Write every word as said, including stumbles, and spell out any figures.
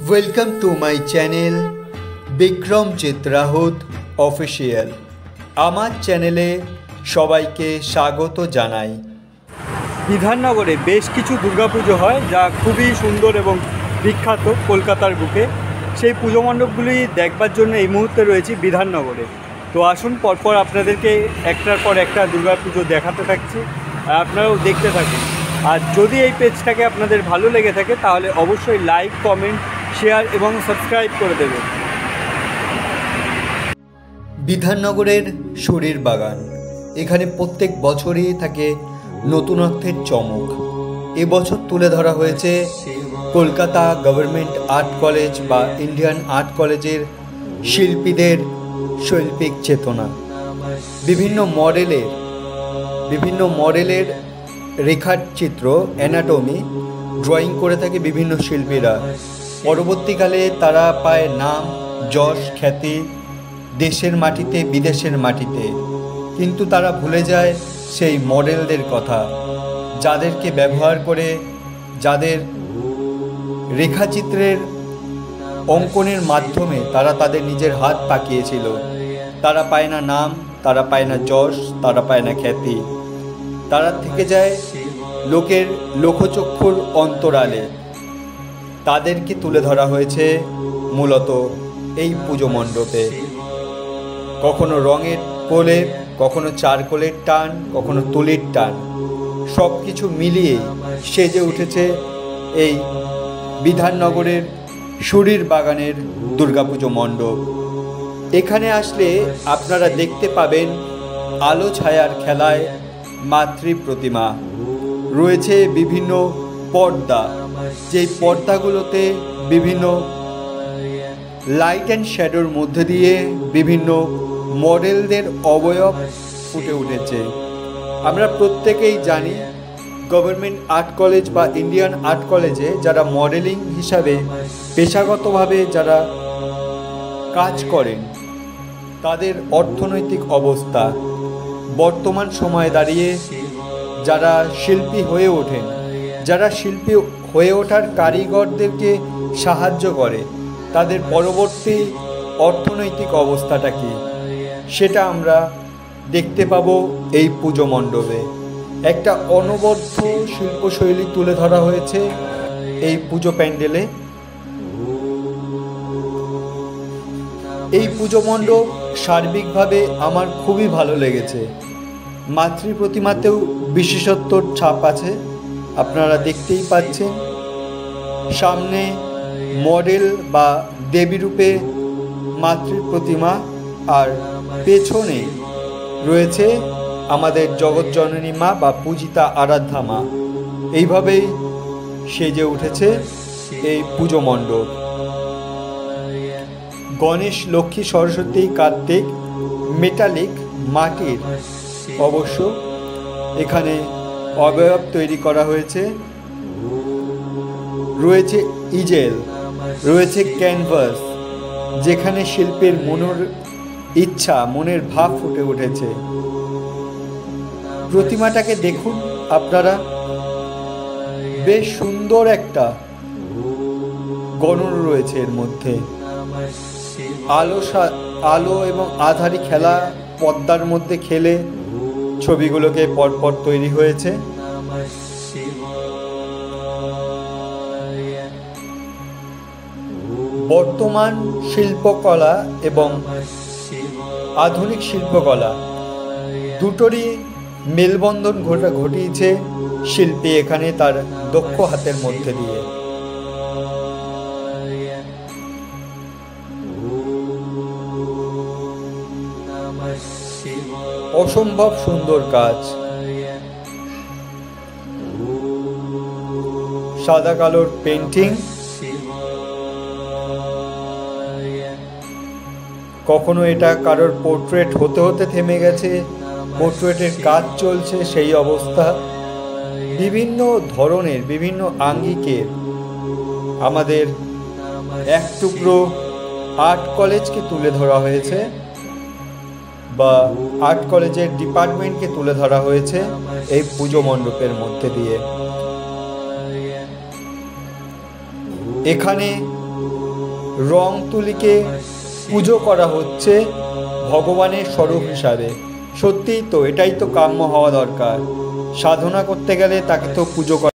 Welcome to my channel Bikram চিত্রাহুত official. আমার চ্যানেলে সবাইকে স্বাগত জানাই। বিধাননগরে বেশ কিছু দুর্গাপুজো হয় যা খুবই সুন্দর এবং বিখ্যাত কলকাতার বুকে। সেই পুজো মণ্ডপগুলি দেখবার জন্য এই মুহূর্তে রয়েছি বিধাননগরে। তো আসুন পরপর আপনাদেরকে একটার পর একটা দুর্গাপুজো দেখাতে থাকছি, আর আপনারাও দেখতে থাকুন। আর যদি এই পেজটাকে আপনাদের ভালো লেগে থাকে তাহলে অবশ্যই লাইক, কমেন্ট, শেয়ার এবং সাবস্ক্রাইব করে দেবেন। বিধাননগরের শরীর বাগান, এখানে প্রত্যেক বছরই থাকে নতুনত্বের চমক। এবছর তুলে ধরা হয়েছে কলকাতা গভর্নমেন্ট আর্ট কলেজ বা ইন্ডিয়ান আর্ট কলেজের শিল্পীদের শৈল্পিক চেতনা। বিভিন্ন মডেলের বিভিন্ন মডেলের রেখার চিত্র, অ্যানাটমি ড্রয়িং করে থাকে বিভিন্ন শিল্পীরা। পরবর্তীকালে তারা পায় নাম, যশ, খ্যাতি দেশের মাটিতে, বিদেশের মাটিতে। কিন্তু তারা ভুলে যায় সেই মডেলদের কথা, যাদেরকে ব্যবহার করে, যাদের রেখাচিত্রের অঙ্কনের মাধ্যমে তারা তাদের নিজের হাত পাকিয়েছিল। তারা পায় না নাম, তারা পায় না যশ, তারা পায় না খ্যাতি। তারা থেকে যায় লোকের লোকচক্ষুর অন্তরালে। তাদেরকে তুলে ধরা হয়েছে মূলত এই পুজো মণ্ডপে। কখনো রঙের কোলে, কখনো চারকোলের টান, কখনো তুলির টান, সব কিছু মিলিয়ে সেজে উঠেছে এই বিধাননগরের শরীর বাগানের দুর্গাপুজো মণ্ডপ। এখানে আসলে আপনারা দেখতে পাবেন আলো ছায়ার খেলায় মাতৃ প্রতিমা। রয়েছে বিভিন্ন পর্দা, যেই পর্দাগুলোতে বিভিন্ন লাইট অ্যান্ড শ্যাডোর মধ্যে দিয়ে বিভিন্ন মডেলদের অবয়ব ফুটে উঠেছে। আমরা প্রত্যেকেই জানি গভর্নমেন্ট আর্ট কলেজ বা ইন্ডিয়ান আর্ট কলেজে যারা মডেলিং হিসাবে পেশাগতভাবে যারা কাজ করেন তাদের অর্থনৈতিক অবস্থা, বর্তমান সময়ে দাঁড়িয়ে যারা শিল্পী হয়ে ওঠেন, যারা শিল্পী হয়ে ওঠার কারিগরদেরকে সাহায্য করে, তাদের পরবর্তী অর্থনৈতিক অবস্থাটা কী সেটা আমরা দেখতে পাবো এই পুজো মণ্ডপে। একটা অনবদ্য শিল্পশৈলী তুলে ধরা হয়েছে এই পুজো প্যান্ডেলে। এই পুজো মণ্ডপ সার্বিকভাবে আমার খুবই ভালো লেগেছে। মাতৃ প্রতিমাতেও বিশেষত্বর ছাপ আছে, আপনারা দেখতেই পাচ্ছেন। সামনে মডেল বা দেবীরূপে মাতৃ প্রতিমা, আর পেছনে রয়েছে আমাদের জগৎজননী মা বা পূজিতা আরাধ্যা মা। এইভাবেই সেজে উঠেছে এই পুজো মণ্ডপ। গণেশ, লক্ষ্মী, সরস্বতী, কার্তিক মেটালিক মাটির অবশ্য এখানে অবয়ব তৈরি করা হয়েছে। রয়েছে ইজেল, রয়েছে ক্যানভাস, যেখানে শিল্পীর মনের ইচ্ছা, মনের ভাব ফুটে উঠেছে। প্রতিমাটাকে দেখুন আপনারা, বেশ সুন্দর একটা গণন রয়েছে এর মধ্যে। আলো আলো এবং আধারি খেলা পর্দার মধ্যে খেলে ছবিগুলোকে পরপর তৈরি হয়েছে। বর্তমান শিল্পকলা এবং আধুনিক শিল্পকলা দুটোরই মেলবন্ধন ঘটা ঘটিয়েছে শিল্পী এখানে তার দক্ষ হাতের মধ্যে দিয়ে। অসম্ভব সুন্দর কাজ। সাদা কালোর পেন্টিং, কখনো এটা কারোর পোর্ট্রেট হতে হতে থেমে গেছে, পোর্ট্রেটের কাজ চলছে সেই অবস্থা। বিভিন্ন ধরনের, বিভিন্ন আঙ্গিকের আমাদের এক টুকরো আর্ট কলেজকে তুলে ধরা হয়েছে, বা আর্ট কলেজের ডিপার্টমেন্টকে তুলে ধরা হয়েছে এই পুজো মণ্ডপের মধ্যে দিয়ে। এখানে রং তুলিকে পুজো করা হচ্ছে ভগবানের স্বরূপ হিসাবে। সত্যিই তো এটাই তো কাম্য হওয়া দরকার। সাধনা করতে গেলে তাকে তো পুজো করা